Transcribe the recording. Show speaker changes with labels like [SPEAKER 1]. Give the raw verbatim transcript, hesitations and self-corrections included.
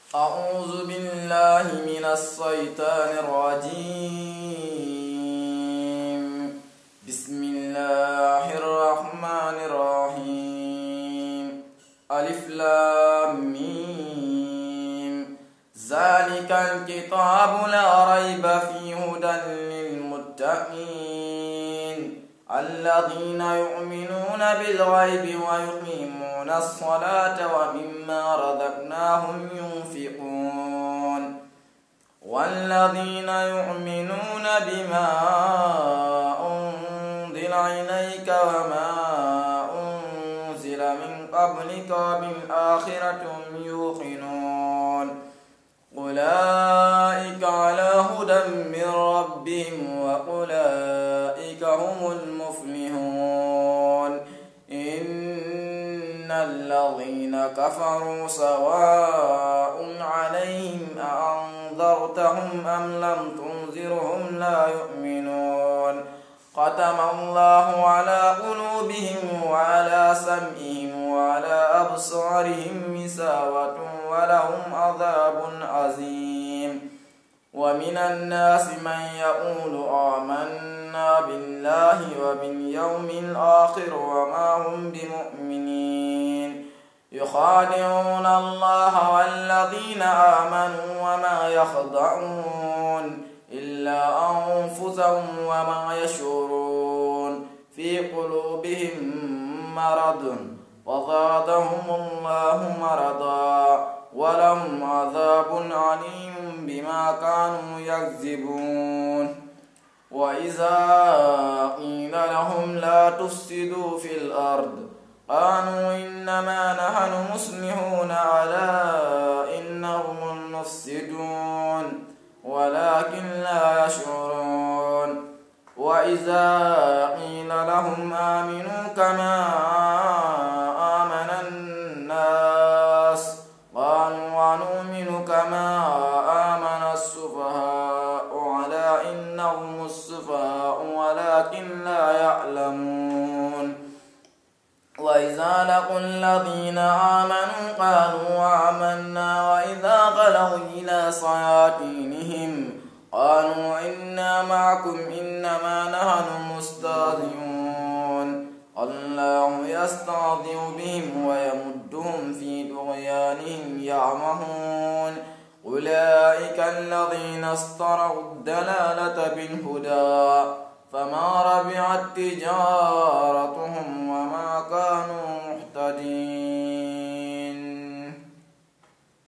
[SPEAKER 1] أعوذ بالله من الشيطان الرجيم. بسم الله الرحمن الرحيم. ألف لام ميم. ذلك الكتاب لا ريب فيه هدى للمتقين الذين يؤمنون بالغيب ويقيمون الصلاة ومما رزقناهم ينفقون والذين يؤمنون بما أنزل إليك وما أنزل من قبلك وبالآخرة هم يوقنون أولئك على هدى من ربهم وأولئك هم المفلحون. إن الذين كفروا سواء عليهم أأنذرتهم أم لم تنذرهم لا يؤمنون ختم الله على قلوبهم وعلى سمعهم وعلى أبصارهم غشاوة ولهم عذاب عظيم. ومن الناس من يقول آمنا بالله وباليوم الآخر وما هم بمؤمنين يخادعون الله والذين آمنوا وما يخدعون إلا أنفسهم وما يشعرون في قلوبهم مرض وزادهم الله مرضا ولهم عذاب عليم بما كانوا يكذبون. وإذا قيل لهم لا تفسدوا في الأرض قالوا إنما نحن مصلحون ألا إنهم المفسدون ولكن لا يشعرون. وإذا قيل لهم آمنوا كما آمن الناس قالوا ونؤمن كما آمن السفهاء ألا إنهم السفهاء ولكن لا يعلمون. وإذا لقوا الذين آمنوا قالوا آمنا وإذا خلوا إلى شياطينهم قالوا إنا معكم إنما نحن مستهزئون الله يستهزئ بهم ويمدهم في طغيانهم يعمهون. أولئك الذين اشتروا الضلالة بالهدى فما ربحت تجارتهم وما كانوا مهتدين.